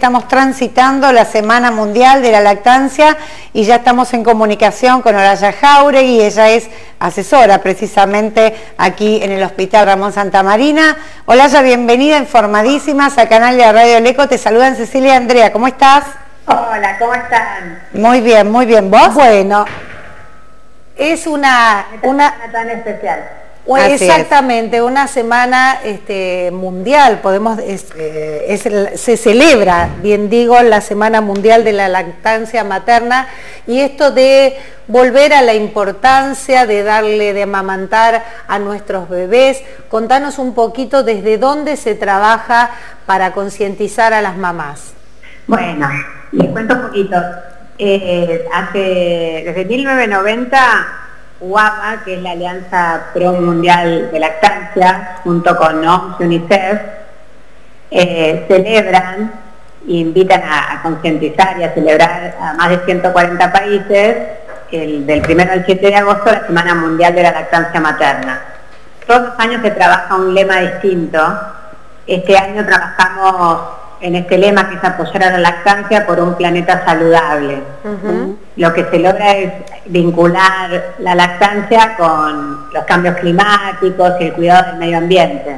estamos transitando la Semana Mundial de la Lactancia y ya estamos en comunicación con Olaya Jáuregui. Ella es asesora precisamente aquí en el Hospital Ramón Santamarina. Olaya, bienvenida, informadísimas al canal de Radio El Eco. Te saludan Cecilia y Andrea. ¿Cómo estás? Hola, ¿cómo están? Muy bien, muy bien. ¿Vos? Bueno, es una tan especial. Exactamente, una semana mundial, se celebra, bien digo, la Semana Mundial de la Lactancia Materna, y esto de volver a la importancia de amamantar a nuestros bebés. Contanos un poquito desde dónde se trabaja para concientizar a las mamás. Bueno, les cuento un poquito. Desde 1990, UAPA, que es la Alianza Pro Mundial de Lactancia, junto con OMS y UNICEF, celebran e invitan a concientizar y a celebrar a más de 140 países del 1 al 7 de agosto la Semana Mundial de la Lactancia Materna. Todos los años se trabaja un lema distinto. Este año trabajamos en este lema, que es apoyar a la lactancia por un planeta saludable. Lo que se logra es vincular la lactancia con los cambios climáticos y el cuidado del medio ambiente.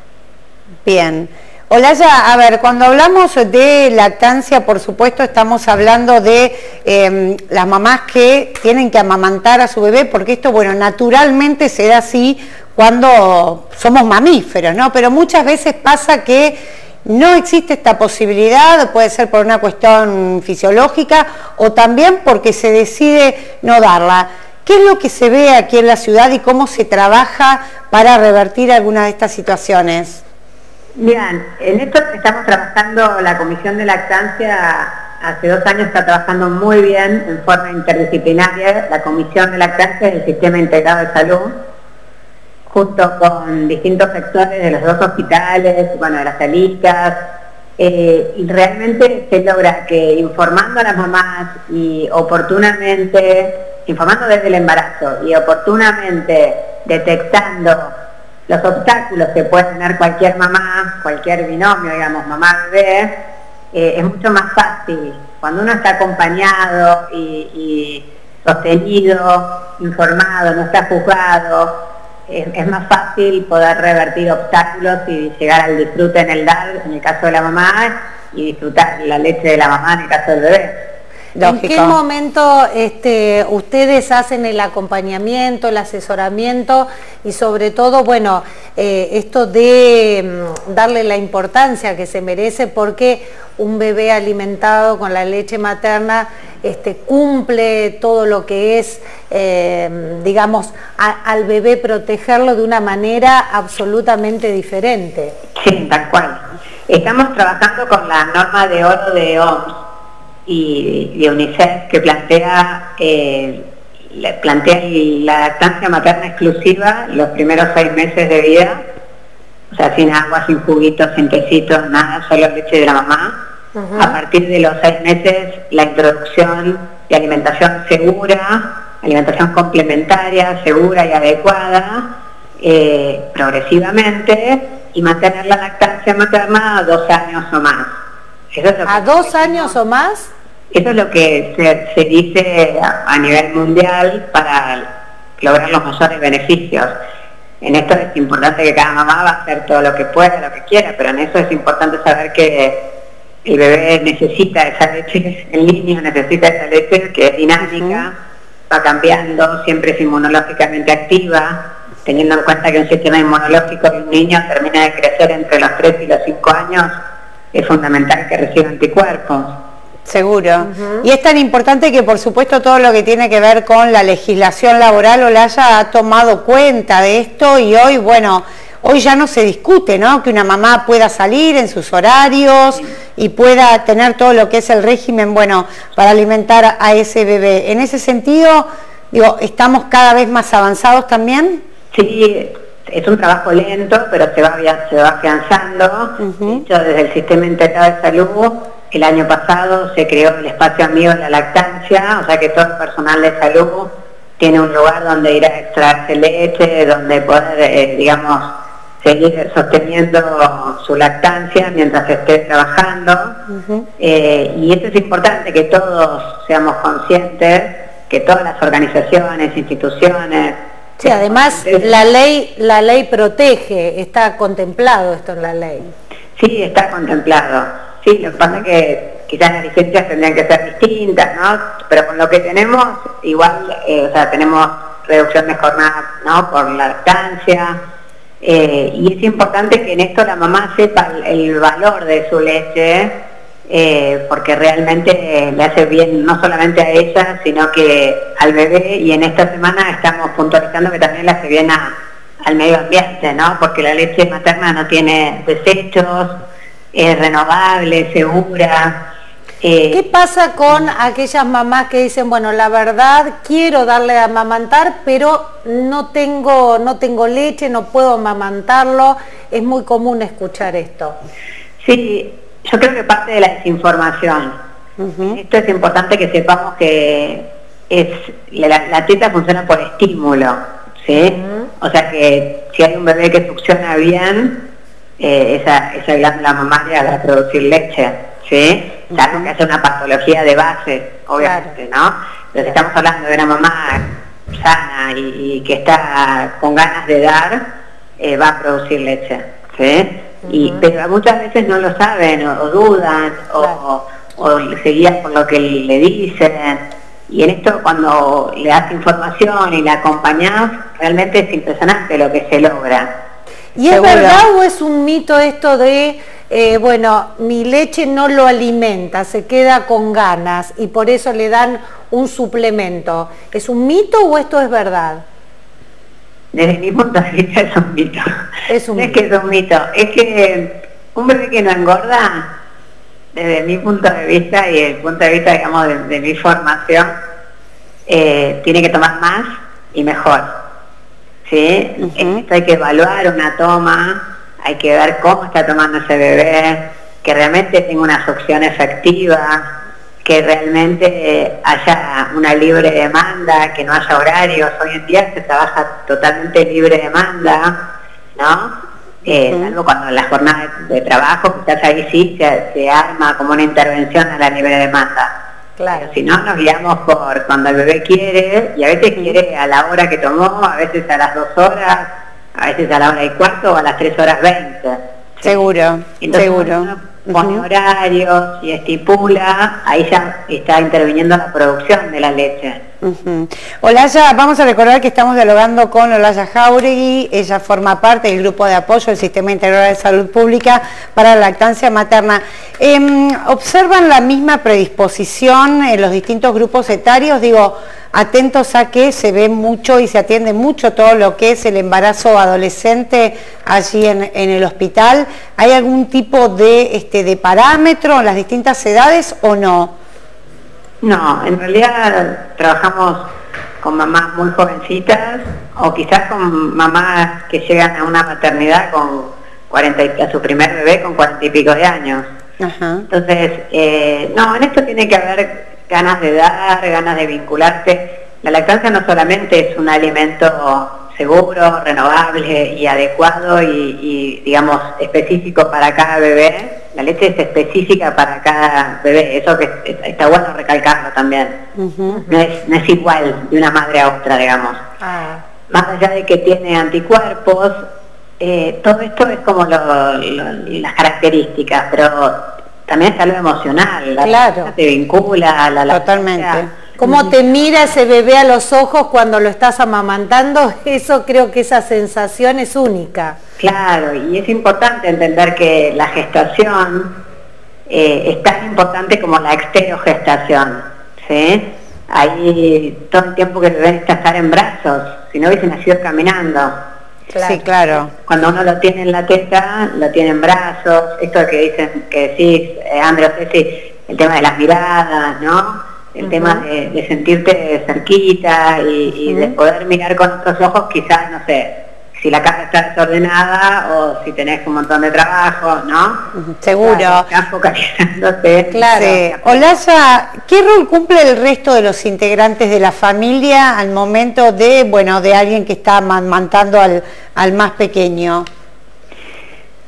Bien. Olaya, a ver, cuando hablamos de lactancia, por supuesto, estamos hablando de las mamás que tienen que amamantar a su bebé, porque esto, bueno, naturalmente se da así cuando somos mamíferos, ¿no? Pero muchas veces pasa que no existe esta posibilidad, puede ser por una cuestión fisiológica o también porque se decide no darla. ¿Qué es lo que se ve aquí en la ciudad y cómo se trabaja para revertir alguna de estas situaciones? Bien, en esto estamos trabajando, la Comisión de Lactancia hace 2 años está trabajando muy bien en forma interdisciplinaria, la Comisión de Lactancia del Sistema Integrado de Salud, junto con distintos sectores de los 2 hospitales, bueno, de las salitas, y realmente se logra que informando a las mamás y oportunamente, informando desde el embarazo y oportunamente detectando los obstáculos que puede tener cualquier mamá, cualquier binomio, digamos, mamá-bebé, es mucho más fácil. Cuando uno está acompañado y sostenido, informado, no está juzgado, es más fácil poder revertir obstáculos y llegar al disfrute en el dar, en el caso de la mamá, y disfrutar la leche de la mamá en el caso del bebé. Lógico. ¿En qué momento ustedes hacen el acompañamiento, el asesoramiento y sobre todo, bueno, esto de darle la importancia que se merece, porque un bebé alimentado con la leche materna cumple todo lo que es, digamos, al bebé protegerlo de una manera absolutamente diferente? Sí, tal cual. Estamos trabajando con la norma de oro de OMS y de UNICEF, que plantea la lactancia materna exclusiva los primeros 6 meses de vida, o sea, sin agua, sin juguitos, sin tecitos, nada, solo leche de la mamá. A partir de los 6 meses, la introducción de alimentación segura, alimentación complementaria, segura y adecuada, progresivamente, y mantener la lactancia materna a 2 años o más. ¿A 2 años o más? Eso es lo que se dice a nivel mundial para lograr los mayores beneficios. En esto es importante que cada mamá va a hacer todo lo que pueda, lo que quiera, pero en eso es importante saber que el bebé necesita esa leche, el niño necesita esa leche que es dinámica, va cambiando, siempre es inmunológicamente activa, teniendo en cuenta que un sistema inmunológico de un niño termina de crecer entre los 3 y los 5 años, es fundamental que reciba anticuerpos. Seguro. Y es tan importante que, por supuesto, todo lo que tiene que ver con la legislación laboral, Olaya ha tomado cuenta de esto y hoy, bueno, hoy ya no se discute, ¿no?, que una mamá pueda salir en sus horarios y pueda tener todo lo que es el régimen, bueno, para alimentar a ese bebé. En ese sentido, digo, ¿estamos cada vez más avanzados también? Sí, es un trabajo lento, pero se va afianzando. De hecho, desde el Sistema Integrado de Salud, el año pasado se creó el espacio amigo de la lactancia, o sea que todo el personal de salud tiene un lugar donde ir a extraerse leche, donde poder, digamos, seguir sosteniendo su lactancia mientras esté trabajando. Y esto es importante, que todos seamos conscientes, que todas las organizaciones, instituciones... Sí, además la ley protege, está contemplado esto en la ley. Sí, está contemplado. Sí, lo que pasa es que quizás las licencias tendrían que ser distintas, ¿no? Pero con lo que tenemos, igual, o sea, tenemos reducción de jornada, ¿no?, por la lactancia. Y es importante que en esto la mamá sepa el valor de su leche, porque realmente le hace bien no solamente a ella, sino que al bebé, y en esta semana estamos puntualizando que también le hace bien al medio ambiente, ¿no? Porque la leche materna no tiene desechos, es renovable, segura. ¿Qué pasa con aquellas mamás que dicen, bueno, la verdad quiero darle a amamantar, pero no tengo leche, no puedo amamantarlo? Es muy común escuchar esto. Sí, yo creo que parte de la desinformación. Esto es importante que sepamos que la teta funciona por estímulo, ¿sí? O sea que si hay un bebé que succiona bien, esa glándula mamaria va a producir leche, ¿sí? Salvo que hace una patología de base, obviamente, claro, ¿no? Pero si estamos hablando de una mamá sana y que está con ganas de dar, va a producir leche, ¿sí? Pero muchas veces no lo saben, o dudan, claro, o se guían por lo que le dicen. Y en esto, cuando le das información y la acompañás, realmente es impresionante lo que se logra. ¿Y es verdad o es un mito esto de, bueno, mi leche no lo alimenta, se queda con ganas y por eso le dan un suplemento? ¿Es un mito o esto es verdad? Desde mi punto de vista es un mito. Es que es un mito. Es que un bebé que no engorda, desde mi punto de vista y el punto de vista, digamos, de mi formación, tiene que tomar más y mejor. ¿Sí? Esto hay que evaluar una toma, hay que ver cómo está tomando ese bebé, que realmente tenga una succión efectiva, que realmente haya una libre demanda, que no haya horarios. Hoy en día se trabaja totalmente libre demanda, ¿no? Salvo cuando en la jornada de trabajo, quizás ahí sí se arma como una intervención a la libre demanda. Claro. Pero si no, nos guiamos por cuando el bebé quiere, y a veces quiere a la hora que tomó, a veces a las 2 horas, a veces a la 1:15 o a las 3:20. ¿Sí? Seguro, entonces, seguro. Cuando uno pone horarios y estipula, ahí ya está interviniendo la producción de la leche. Olaya, vamos a recordar que estamos dialogando con Olaya Jáuregui. Ella forma parte del grupo de apoyo del Sistema Integral de Salud Pública para la Lactancia Materna. ¿Observan la misma predisposición en los distintos grupos etarios? Digo, atentos a que se ve mucho y se atiende mucho todo lo que es el embarazo adolescente allí en el hospital. ¿Hay algún tipo de parámetro en las distintas edades o no? No, en realidad trabajamos con mamás muy jovencitas o quizás con mamás que llegan a una maternidad con 40, a su primer bebé con 40 y pico de años. Entonces, no, en esto tiene que haber ganas de dar, ganas de vincularte. La lactancia no solamente es un alimento seguro, renovable y adecuado y digamos específico para cada bebé. La leche es específica para cada bebé, eso que está bueno recalcarlo también. No es igual de una madre a otra, digamos. Más allá de que tiene anticuerpos, todo esto es como las características, pero también está lo emocional, claro, te vincula a la totalmente. ¿Cómo te mira ese bebé a los ojos cuando lo estás amamantando? Eso, creo que esa sensación es única. Claro, y es importante entender que la gestación es tan importante como la exterogestación, ¿sí? Ahí todo el tiempo que el bebé necesita estar en brazos, si no hubiese nacido caminando. Claro. Sí, claro. Cuando uno lo tiene en la teta, lo tiene en brazos, esto que dicen, que decís, Andrés, el tema de las miradas, ¿no? El tema de sentirte cerquita y de poder mirar con otros ojos, quizás, no sé, si la casa está desordenada o si tenés un montón de trabajo, ¿no? Seguro. Claro, estás focalizándote. Claro. Sí. Olaya, ¿qué rol cumple el resto de los integrantes de la familia al momento de alguien que está amamantando al más pequeño?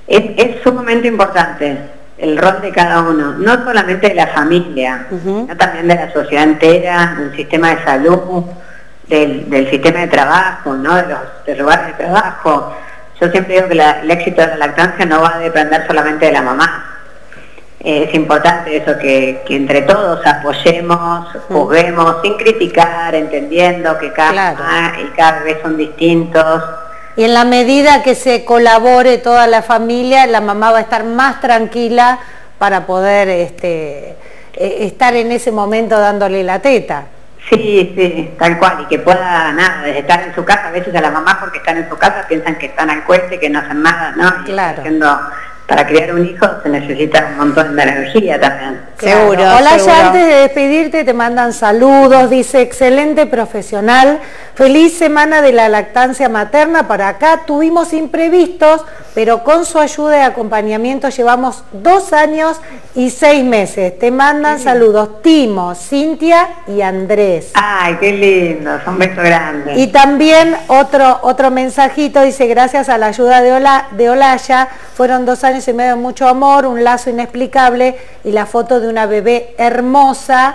Es sumamente importante el rol de cada uno, no solamente de la familia, sino también de la sociedad entera, del sistema de salud, del sistema de trabajo, ¿no? de los lugares de trabajo. Yo siempre digo que el éxito de la lactancia no va a depender solamente de la mamá. Es importante eso, que entre todos apoyemos, juzguemos, sin criticar, entendiendo que cada mamá y cada bebé son distintos. Y en la medida que se colabore toda la familia, la mamá va a estar más tranquila para poder estar en ese momento dándole la teta. Sí, tal cual, y que pueda, desde estar en su casa, a veces a la mamá porque están en su casa piensan que están al cohete, que no hacen nada, ¿no? Claro. Para criar un hijo se necesita un montón de energía también. Seguro. Hola, ya antes de despedirte te mandan saludos, dice excelente profesional, feliz semana de la lactancia materna. Para acá tuvimos imprevistos, pero con su ayuda y acompañamiento llevamos 2 años y 6 meses. Te mandan saludos Timo, Cintia y Andrés. Ay, qué lindo, son besos grandes. Y también otro mensajito, dice gracias a la ayuda de Olaya, fueron 2 años y medio de mucho amor, un lazo inexplicable y la foto de una bebé hermosa,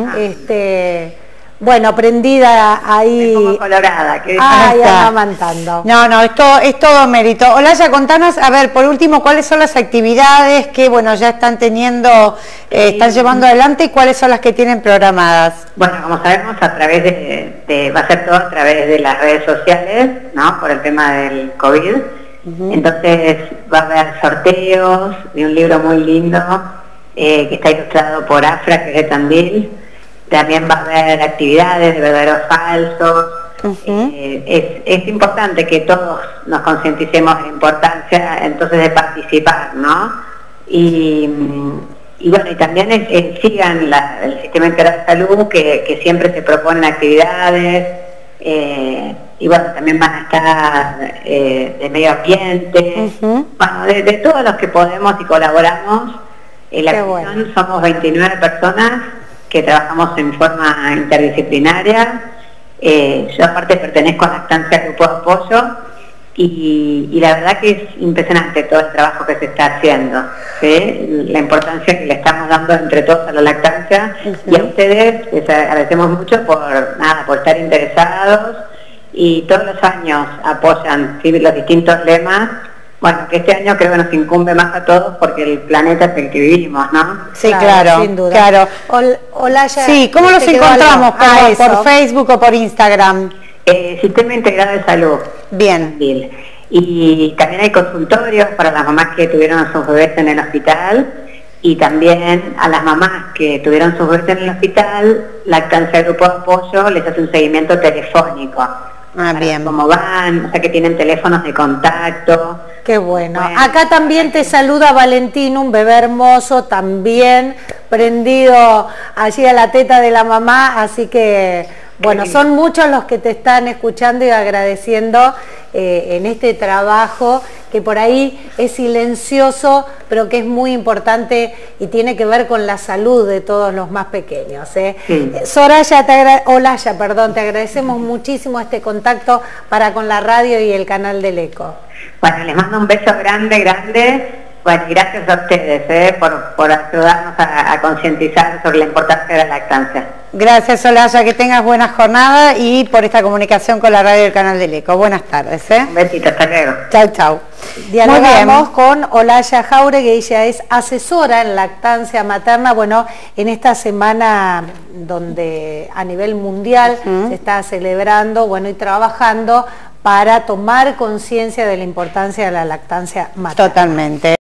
bueno, prendida ahí. Me pongo colorada. Amamantando. No, es todo mérito. Olaya, contanos, a ver, por último, ¿cuáles son las actividades que, bueno, ya están teniendo, están llevando adelante y cuáles son las que tienen programadas? Bueno, como sabemos, a través va a ser todo a través de las redes sociales, ¿no? Por el tema del COVID. Entonces va a haber sorteos de un libro muy lindo que está ilustrado por Afra, que es de Tandil. También va a haber actividades de verdaderos falsos. Es importante que todos nos concienticemos de la importancia entonces de participar, ¿no? Y bueno, y también sigan el Sistema Integral de Salud, que siempre se proponen actividades. Y bueno, también van a estar de medio ambiente, bueno, de todos los que podemos y colaboramos. En la comisión somos 29 personas que trabajamos en forma interdisciplinaria. Yo aparte pertenezco a Lactancia Grupo de Apoyo y la verdad que es impresionante todo el trabajo que se está haciendo, ¿sí? La importancia que le estamos dando entre todos a la lactancia y a ustedes les agradecemos mucho por estar interesados y todos los años apoyan los distintos lemas. Bueno, que este año creo que nos incumbe más a todos porque el planeta es el que vivimos, ¿no? Sí, claro, sin duda. Claro. Olaya, sí, ¿cómo los encontramos? ¿Por Facebook o por Instagram? Sistema Integrado de Salud. Bien. Y también hay consultorios para las mamás que tuvieron a sus bebés en el hospital y también a las mamás que tuvieron sus bebés en el hospital, Lactancia Grupo de Apoyo les hace un seguimiento telefónico. Bien. Cómo van, o sea que tienen teléfonos de contacto. Qué bueno. Acá también te saluda Valentín, un bebé hermoso, también prendido allí a la teta de la mamá, así que, bueno, son muchos los que te están escuchando y agradeciendo en este trabajo que por ahí es silencioso, pero que es muy importante y tiene que ver con la salud de todos los más pequeños. Olaya, te agradecemos muchísimo este contacto para con la radio y el canal del ECO. Bueno, les mando un beso grande. Bueno, y gracias a ustedes por ayudarnos a concientizar sobre la importancia de la lactancia. Gracias, Olaya, que tengas buena jornada y por esta comunicación con la radio y el canal del ECO. Buenas tardes. Un besito, hasta luego. Chau. Dialogamos con Olaya Jauregui, ella es asesora en lactancia materna. Bueno, en esta semana donde a nivel mundial se está celebrando, bueno, y trabajando para tomar conciencia de la importancia de la lactancia materna. Totalmente.